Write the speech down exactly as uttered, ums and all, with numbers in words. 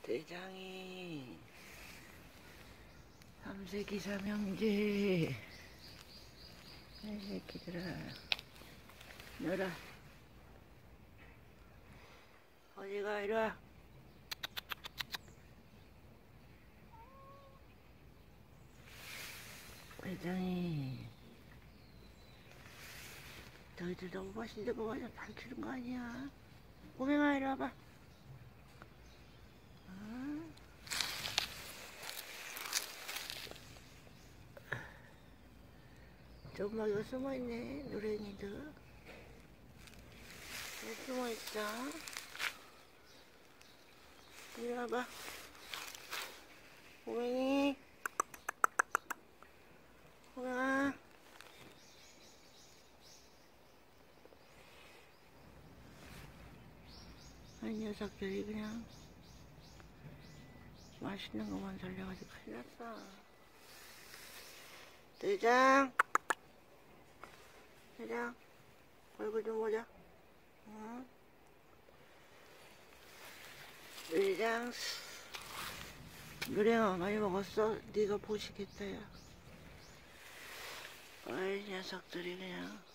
대장이 삼세기 삼형제 이 새끼들아 너라 어디가 이리와. 대장이 너희들 너무 맛있는 거 가지고 밝히는 거 아니야. 꼬맹아 이리 와봐. 어? 조금만 여기 숨어있네. 노랭이들 여기 숨어있어. 이리 와봐. 꼬맹이 꼬맹아 이 녀석들이 그냥 맛있는 것만 살려가지고 큰일 났어. 대장 대장 얼굴 좀 보자. 응? 대장 노랭아 많이 먹었어? 네가 보시겠다 야. 어이 녀석들이 그냥